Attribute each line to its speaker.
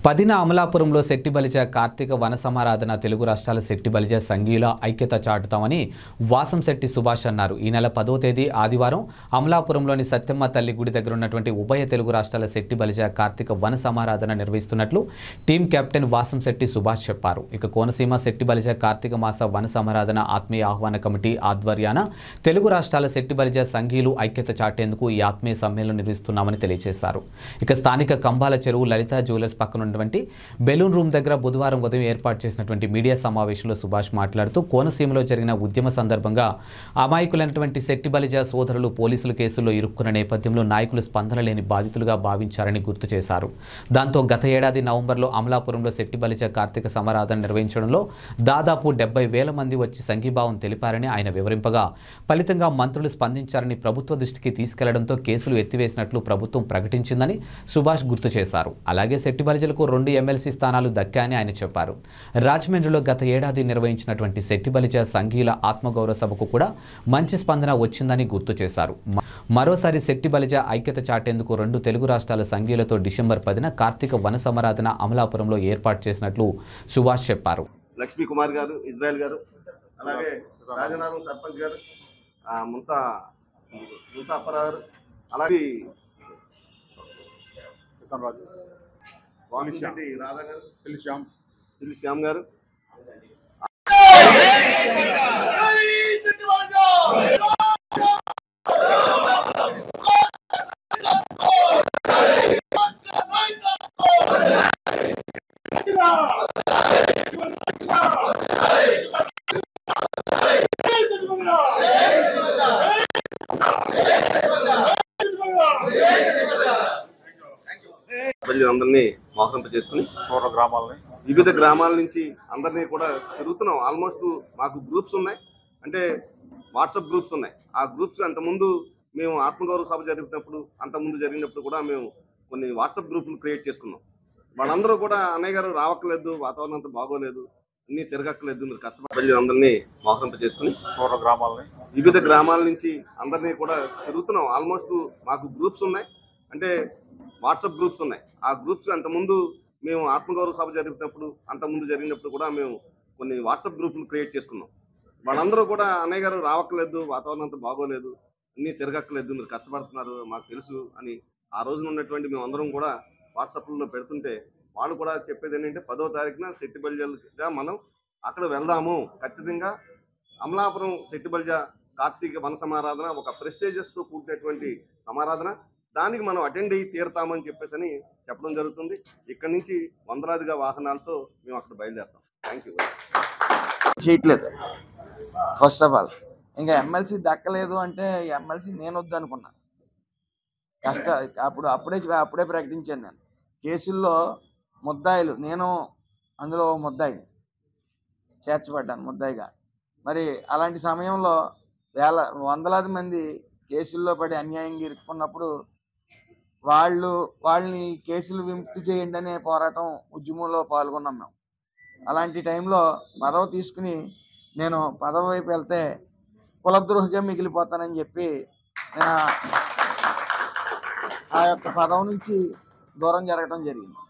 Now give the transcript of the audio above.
Speaker 1: పదిన అమలాపురంలో శెట్టి బలిజ కార్తీక వన సమారాధన తెలుగు రాష్ట్రాల శెట్టి బలిజ సంఘీయుల ఐక్యత చాటుతామని వాసంశెట్టి సుభాష్ అన్నారు. ఈ నెల 10వ తేదీ ఆదివారం అమలాపురంలోని సత్యమ్మ తల్లి గుడి దగ్గర ఉన్నటువంటి ఉభయ తెలుగు రాష్ట్రాల శెట్టి బలిజ కార్తీక వన సమారాధన నిర్వహిస్తున్నట్లు టీం కెప్టెన్ వాసంశెట్టి సుభాష్ చెప్పారు. ఇక కోనసీమ శెట్టి బలిజ కార్తీక మాస వన సమారాధన ఆత్మీయ ఆహ్వాన కమిటీ ఆధ్వర్యాన తెలుగు రాష్ట్రాల శెట్టి బలిజ సంఘీయులు ఐక్యత చాటేందుకు ఈ ఆత్మీయ సమ్మేళనం నిర్వహిస్తున్నామని తెలియజేశారు. ఇక స్థానిక కంబాల చెరువు లలిత జ్యువెలర్స్ పక్కన బెలూన్ రూమ్ దగ్గర బుధవారం ఉదయం ఏర్పాటు చేసినటువంటి మీడియా సమావేశంలో సుభాష్ మాట్లాడుతూ కోనసీమలో జరిగిన ఉద్యమ సందర్భంగా అమాయకులైనటువంటి శెట్టి బలిజ సోదరులు పోలీసుల కేసుల్లో ఇరుక్కున్న నేపథ్యంలో నాయకులు స్పందన లేని బాధితులుగా భావించారని గుర్తు చేశారు. దాంతో గత ఏడాది నవంబర్లో అమలాపురంలో శెట్టి బలిజ కార్తీక సమారాధన నిర్వహించడంలో దాదాపు 70,000 మంది వచ్చి సంఘీభావం తెలిపారని ఆయన వివరింపగా, ఫలితంగా మంత్రులు స్పందించారని ప్రభుత్వ దృష్టికి తీసుకెళ్లడంతో కేసులు ఎత్తివేసినట్లు ప్రభుత్వం ప్రకటించిందని సుభాష్ గుర్తు చేశారు. అలాగే శెట్టి బలిజలకు 2 ఎమ్మెల్సీ స్థానాలు దక్కాయని ఆయన చెప్పారు. రాజమండ్రిలో గత ఏడాది నిర్వహించినటువంటి శెట్టి బలిజ సంఘీయుల ఆత్మగౌరవ సభకు కూడా మంచి స్పందన వచ్చిందని గుర్తు చేశారు. మరోసారి శెట్టి బలిజ ఐక్యత చాటేందుకు 2 తెలుగు రాష్ట్రాల సంఘీయులతో డిసెంబర్ 10న కార్తీక వన సమారాధన అమలాపురంలో ఏర్పాటు చేసినట్లు సుభాష్ చెప్పారు.
Speaker 2: లక్ష్మీ కుమార్ గారు, ఇజ్రాయెల్ గారు, అలాగే రాజనారం సర్పంచ్ గారు, మున్సా అప్పారావు, అలాగే రాధా గారు, పిల్లి శ్యామ్ గారు, అందరినీ మోహరింప చేసుకుని వివిధ గ్రామాల నుంచి అందరినీ కూడా తిరుగుతున్నాం. ఆల్మోస్ట్ మాకు గ్రూప్స్ ఉన్నాయి, అంటే వాట్సాప్ గ్రూప్స్ ఉన్నాయి. ఆ గ్రూప్స్ అంతకుముందు మేము ఆత్మగౌరవ సభ జరిగినప్పుడు కూడా మేము కొన్ని వాట్సాప్ గ్రూపులు క్రియేట్ చేసుకున్నాం. వాళ్ళందరూ కూడా అన్నయ్య గారు రావక్కలేదు, వాతావరణం అంతా బాగోలేదు, అన్నీ తిరగక్కలేదు, మీరు కష్టపడి అందరినీ మోహరింప చేసుకుని వివిధ గ్రామాల నుంచి అందరినీ కూడా తిరుగుతున్నాం. ఆల్మోస్ట్ మాకు గ్రూప్స్ ఉన్నాయి, అంటే వాట్సాప్ గ్రూప్స్ ఉన్నాయి. ఆ గ్రూప్స్ అంతకుముందు మేము ఆత్మగౌరవ సభ జరిగినప్పుడు కూడా మేము కొన్ని వాట్సాప్ గ్రూపులు క్రియేట్ చేసుకున్నాం. వాళ్ళందరూ కూడా అన్నయ్య గారు రావక్కలేదు, వాతావరణం అంతా బాగోలేదు, అన్నీ తిరగక్కలేదు, మీరు కష్టపడుతున్నారు, మాకు తెలుసు అని ఆ రోజున ఉన్నటువంటి మేము అందరం కూడా వాట్సాప్లో పెడుతుంటే వాళ్ళు కూడా చెప్పేది ఏంటంటే 10వ తారీఖున శెట్టి బలిజగా మనం అక్కడ వెళ్దాము, ఖచ్చితంగా అమలాపురం శెట్టి బలిజ కార్తీక వన సమారాధన ఒక ప్రెస్టేజెస్తో కూడినటువంటి సమారాధన, దానికి మనం అటెండ్ అయ్యి తీరుతామని చెప్పేసి చెప్పడం జరుగుతుంది. ఇక్కడ నుంచి వందలాదిగా వాహనాలతో మేము అక్కడ బయలుదేరుతాం. Thank you.
Speaker 3: చేయట్లేదు. ఫస్ట్ ఆఫ్ ఆల్ ఇంకా ఎమ్మెల్సీ దక్కలేదు అంటే ఎమ్మెల్సీ నేను వద్దు అనుకున్నా. అప్పుడే ప్రకటించాను. నేను కేసుల్లో ముద్దాయిలు, నేను అందులో ముద్దాయిని చేర్చబడ్డాను ముద్దాయిగా. మరి అలాంటి సమయంలో వందలాది మంది కేసుల్లో పడి అన్యాయంగా ఇరుక్కున్నప్పుడు వాళ్ళని కేసులు విముక్తి చేయండి అనే పోరాటం ఉద్యమంలో పాల్గొన్నాం మేము. అలాంటి టైంలో పదవి తీసుకుని నేను పదవి వైపు వెళ్తే కులద్రోహిగా మిగిలిపోతానని చెప్పి ఆ యొక్క పదవి నుంచి దూరం జరగడం జరిగింది.